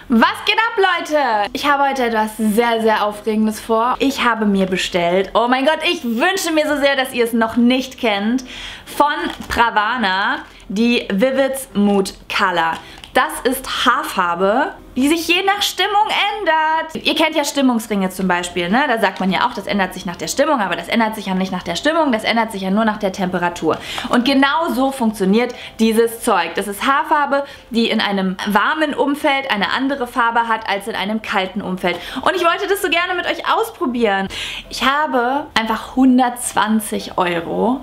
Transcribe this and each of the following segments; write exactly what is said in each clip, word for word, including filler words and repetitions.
Was geht ab, Leute? Ich habe heute etwas sehr, sehr Aufregendes vor. Ich habe mir bestellt, oh mein Gott, ich wünsche mir so sehr, dass ihr es noch nicht kennt, von Pravana, die Vivid Mood Color. Das ist Haarfarbe, die sich je nach Stimmung ändert. Ihr kennt ja Stimmungsringe zum Beispiel, ne? Da sagt man ja auch, das ändert sich nach der Stimmung, aber das ändert sich ja nicht nach der Stimmung, das ändert sich ja nur nach der Temperatur. Und genau so funktioniert dieses Zeug. Das ist Haarfarbe, die in einem warmen Umfeld eine andere Farbe hat als in einem kalten Umfeld. Und ich wollte das so gerne mit euch ausprobieren. Ich habe einfach hundertzwanzig Euro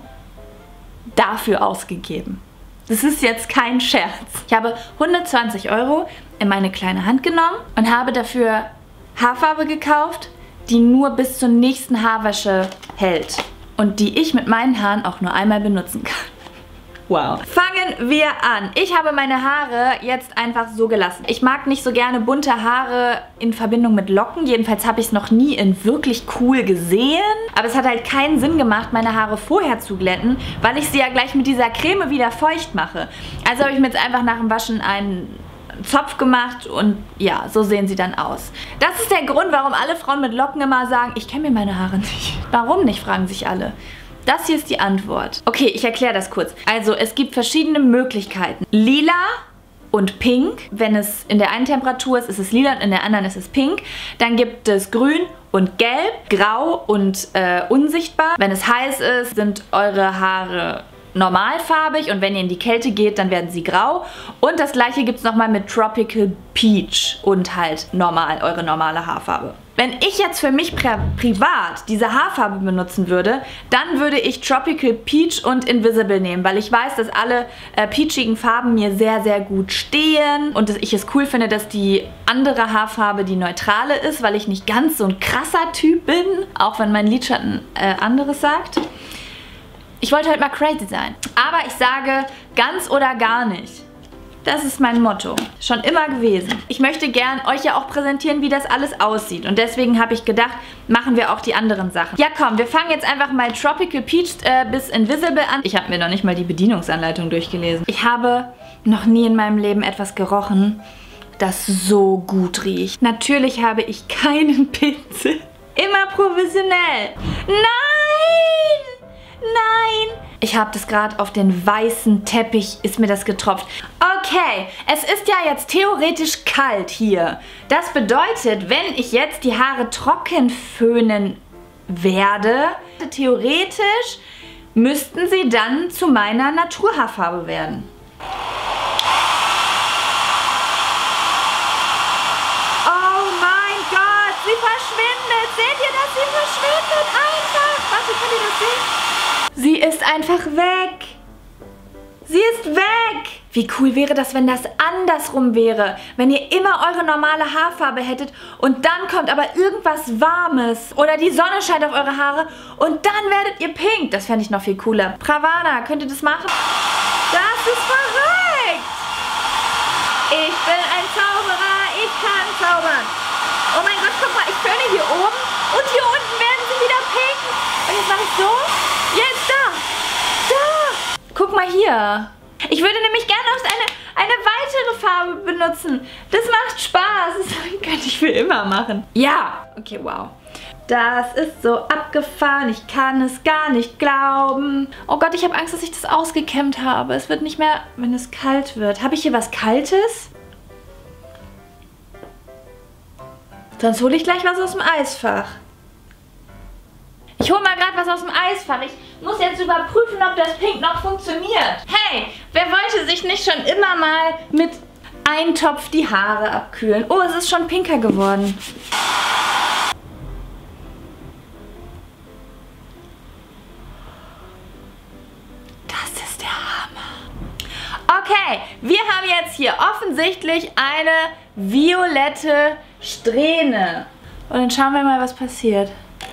dafür ausgegeben. Das ist jetzt kein Scherz. Ich habe hundertzwanzig Euro in meine kleine Hand genommen und habe dafür Haarfarbe gekauft, die nur bis zur nächsten Haarwäsche hält. Und die ich mit meinen Haaren auch nur einmal benutzen kann. Wow. Fangen wir an. Ich habe meine Haare jetzt einfach so gelassen. Ich mag nicht so gerne bunte Haare in Verbindung mit Locken. Jedenfalls habe ich es noch nie in wirklich cool gesehen. Aber es hat halt keinen Sinn gemacht, meine Haare vorher zu glätten, weil ich sie ja gleich mit dieser Creme wieder feucht mache. Also habe ich mir jetzt einfach nach dem Waschen einen Zopf gemacht und ja, so sehen sie dann aus. Das ist der Grund, warum alle Frauen mit Locken immer sagen, ich kenne mir meine Haare nicht. Warum nicht, fragen sich alle. Das hier ist die Antwort. Okay, ich erkläre das kurz. Also, es gibt verschiedene Möglichkeiten. Lila und pink. Wenn es in der einen Temperatur ist, ist es lila und in der anderen ist es pink. Dann gibt es grün und gelb, grau und äh, unsichtbar. Wenn es heiß ist, sind eure Haare normalfarbig und wenn ihr in die Kälte geht, dann werden sie grau. Und das gleiche gibt es nochmal mit Tropical Peach und halt normal, eure normale Haarfarbe. Wenn ich jetzt für mich pri privat diese Haarfarbe benutzen würde, dann würde ich Tropical Peach und Invisible nehmen, weil ich weiß, dass alle äh, peachigen Farben mir sehr, sehr gut stehen und dass ich es cool finde, dass die andere Haarfarbe die neutrale ist, weil ich nicht ganz so ein krasser Typ bin, auch wenn mein Lidschatten äh, anderes sagt. Ich wollte halt mal crazy sein. Aber ich sage ganz oder gar nicht. Das ist mein Motto. Schon immer gewesen. Ich möchte gern euch ja auch präsentieren, wie das alles aussieht. Und deswegen habe ich gedacht, machen wir auch die anderen Sachen. Ja komm, wir fangen jetzt einfach mal Tropical Peach äh, bis Invisible an. Ich habe mir noch nicht mal die Bedienungsanleitung durchgelesen. Ich habe noch nie in meinem Leben etwas gerochen, das so gut riecht. Natürlich habe ich keinen Pinsel. Immer professionell. Nein! Nein! Ich habe das gerade auf den weißen Teppich, ist mir das getropft. Okay, es ist ja jetzt theoretisch kalt hier. Das bedeutet, wenn ich jetzt die Haare trocken föhnen werde, theoretisch müssten sie dann zu meiner Naturhaarfarbe werden. Oh mein Gott, sie verschwindet. Seht ihr, dass sie verschwindet? Einfach. Warte, könnt ihr das sehen? Sie ist einfach weg. Sie ist weg. Wie cool wäre das, wenn das andersrum wäre. Wenn ihr immer eure normale Haarfarbe hättet und dann kommt aber irgendwas Warmes. Oder die Sonne scheint auf eure Haare und dann werdet ihr pink. Das fände ich noch viel cooler. Pravana, könnt ihr das machen? Das ist verrückt. Ich bin ein Zauberer. Ich kann zaubern. Oh mein Gott, guck mal, ich föhne hier oben und hier unten werden sie wieder pink. Und jetzt mache ich so. Jetzt da! Da! Guck mal hier. Ich würde nämlich gerne noch eine, eine weitere Farbe benutzen. Das macht Spaß. Das könnte ich für immer machen. Ja! Okay, wow. Das ist so abgefahren. Ich kann es gar nicht glauben. Oh Gott, ich habe Angst, dass ich das ausgekämmt habe. Es wird nicht mehr, wenn es kalt wird. Habe ich hier was Kaltes? Sonst hole ich gleich was aus dem Eisfach. Ich hole mal gerade was aus dem Eisfach. Ich muss jetzt überprüfen, ob das Pink noch funktioniert. Hey, wer wollte sich nicht schon immer mal mit einem Topf die Haare abkühlen? Oh, es ist schon pinker geworden. Das ist der Hammer. Okay, wir haben jetzt hier offensichtlich eine violette Strähne. Und dann schauen wir mal, was passiert.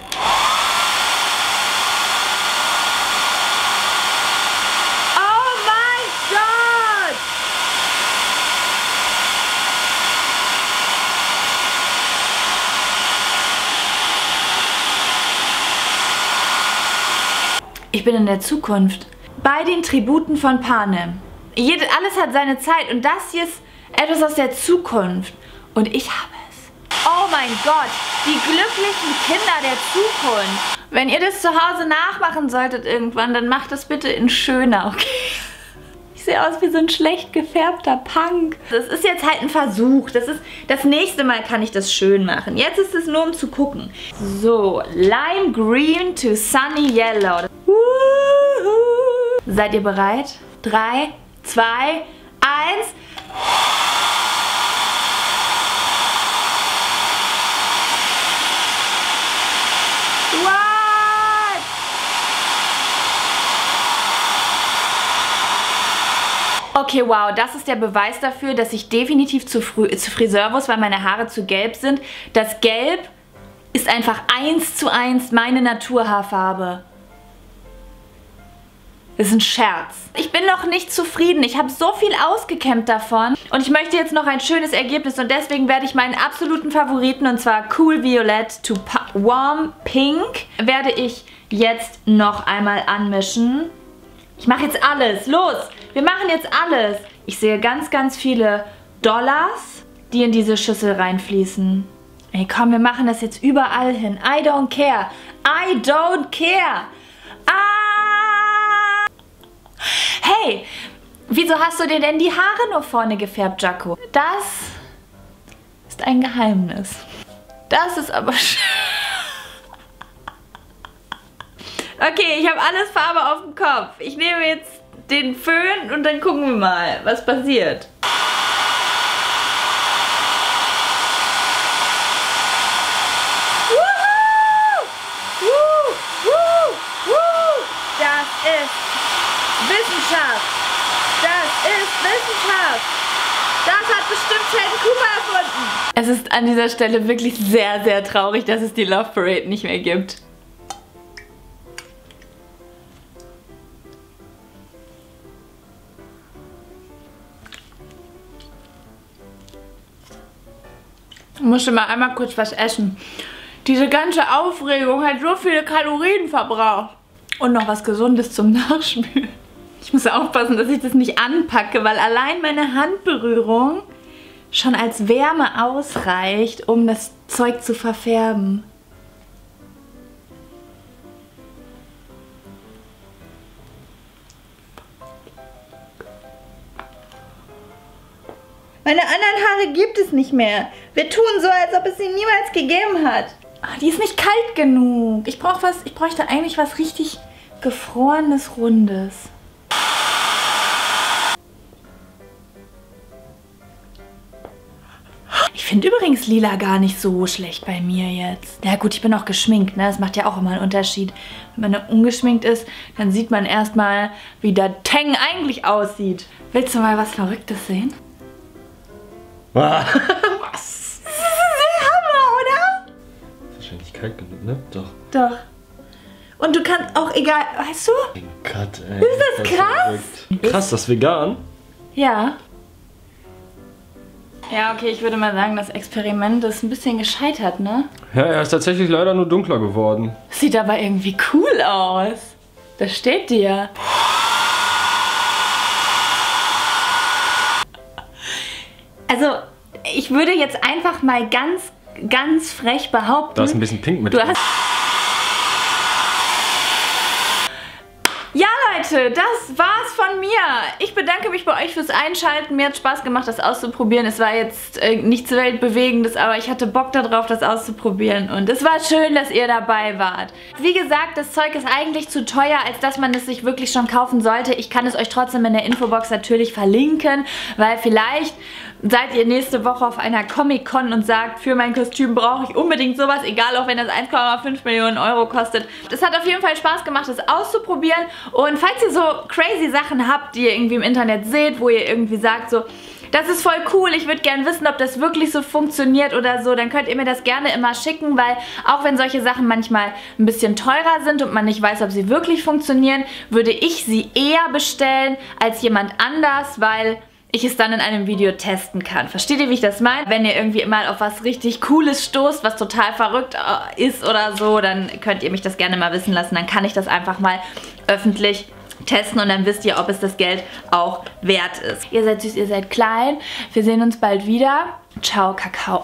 Ich bin in der Zukunft. Bei den Tributen von Panem. Jede, alles hat seine Zeit und das hier ist etwas aus der Zukunft. Und ich habe es. Oh mein Gott, die glücklichen Kinder der Zukunft. Wenn ihr das zu Hause nachmachen solltet irgendwann, dann macht das bitte in schöner, okay? Ich sehe aus wie so ein schlecht gefärbter Punk. Das ist jetzt halt ein Versuch. Das ist, das nächste Mal kann ich das schön machen. Jetzt ist es nur um zu gucken. So, Lime Green to Sunny Yellow. Seid ihr bereit? Drei, zwei, eins. Okay, wow, das ist der Beweis dafür, dass ich definitiv zu, früh, zu Friseur muss, weil meine Haare zu gelb sind. Das Gelb ist einfach eins zu eins meine Naturhaarfarbe. Das ist ein Scherz. Ich bin noch nicht zufrieden. Ich habe so viel ausgekämmt davon. Und ich möchte jetzt noch ein schönes Ergebnis. Und deswegen werde ich meinen absoluten Favoriten, und zwar Cool Violet to Warm Pink, werde ich jetzt noch einmal anmischen. Ich mache jetzt alles. Los! Wir machen jetzt alles. Ich sehe ganz, ganz viele Dollars, die in diese Schüssel reinfließen. Ey, komm, wir machen das jetzt überall hin. I don't care. I don't care. Ah! Hey, wieso hast du dir denn die Haare nur vorne gefärbt, Jaco? Das ist ein Geheimnis. Das ist aber schön. Okay, ich habe alles Farbe auf dem Kopf. Ich nehme jetzt den Föhn und dann gucken wir mal, was passiert. Woohoo! Woo! Woo! Woo! Das ist Wissenschaft. Das ist Wissenschaft. Das hat bestimmt Sheldon Cooper erfunden. Es ist an dieser Stelle wirklich sehr, sehr traurig, dass es die Love Parade nicht mehr gibt. Ich musste mal einmal kurz was essen. Diese ganze Aufregung hat so viele Kalorien verbraucht. Und noch was Gesundes zum Nachspülen. Ich muss aufpassen, dass ich das nicht anpacke, weil allein meine Handberührung schon als Wärme ausreicht, um das Zeug zu verfärben. Meine anderen Haare gibt es nicht mehr. Wir tun so, als ob es sie niemals gegeben hat. Oh, die ist nicht kalt genug. Ich brauche was, ich bräuchte eigentlich was richtig gefrorenes, rundes. Ich finde übrigens lila gar nicht so schlecht bei mir jetzt. Ja gut, ich bin auch geschminkt, ne? Das macht ja auch immer einen Unterschied. Wenn man ungeschminkt ist, dann sieht man erstmal, wie der Tang eigentlich aussieht. Willst du mal was Verrücktes sehen? Was? Das ist Hammer, oder? Wahrscheinlich kalt genug, ne? Doch. Doch. Und du kannst auch, egal, weißt du? Gott, ey. Ist das krass? Krass, das ist vegan? Ja. Ja, okay, ich würde mal sagen, das Experiment ist ein bisschen gescheitert, ne? Ja, er ist tatsächlich leider nur dunkler geworden. Sieht aber irgendwie cool aus. Das steht dir. Also, ich würde jetzt einfach mal ganz, ganz frech behaupten. Da ist ein bisschen Pink mit. Du hast ja, Leute, das war's von mir. Ich bedanke mich bei euch fürs Einschalten. Mir hat Spaß gemacht, das auszuprobieren. Es war jetzt äh, nichts Weltbewegendes, aber ich hatte Bock darauf, das auszuprobieren. Und es war schön, dass ihr dabei wart. Wie gesagt, das Zeug ist eigentlich zu teuer, als dass man es sich wirklich schon kaufen sollte. Ich kann es euch trotzdem in der Infobox natürlich verlinken, weil vielleicht seid ihr nächste Woche auf einer Comic-Con und sagt, für mein Kostüm brauche ich unbedingt sowas, egal auch wenn das eins Komma fünf Millionen Euro kostet. Es hat auf jeden Fall Spaß gemacht, das auszuprobieren. Und falls ihr so crazy Sachen habt, die ihr irgendwie im Internet seht, wo ihr irgendwie sagt so, das ist voll cool, ich würde gerne wissen, ob das wirklich so funktioniert oder so, dann könnt ihr mir das gerne immer schicken, weil auch wenn solche Sachen manchmal ein bisschen teurer sind und man nicht weiß, ob sie wirklich funktionieren, würde ich sie eher bestellen als jemand anders, weil ich es dann in einem Video testen kann. Versteht ihr, wie ich das meine? Wenn ihr irgendwie mal auf was richtig Cooles stoßt, was total verrückt ist oder so, dann könnt ihr mich das gerne mal wissen lassen. Dann kann ich das einfach mal öffentlich testen und dann wisst ihr, ob es das Geld auch wert ist. Ihr seid süß, ihr seid klein. Wir sehen uns bald wieder. Ciao, Kakao.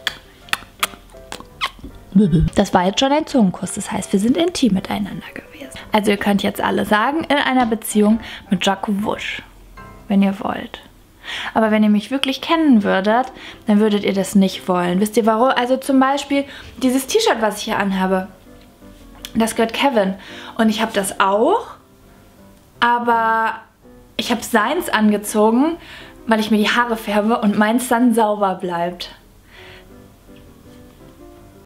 Das war jetzt schon ein Zungenkuss, das heißt, wir sind intim miteinander gewesen. Also ihr könnt jetzt alle sagen, in einer Beziehung mit Jacko Wusch, wenn ihr wollt. Aber wenn ihr mich wirklich kennen würdet, dann würdet ihr das nicht wollen. Wisst ihr warum? Also zum Beispiel dieses T-Shirt, was ich hier anhabe, das gehört Kevin. Und ich habe das auch, aber ich habe seins angezogen, weil ich mir die Haare färbe und meins dann sauber bleibt.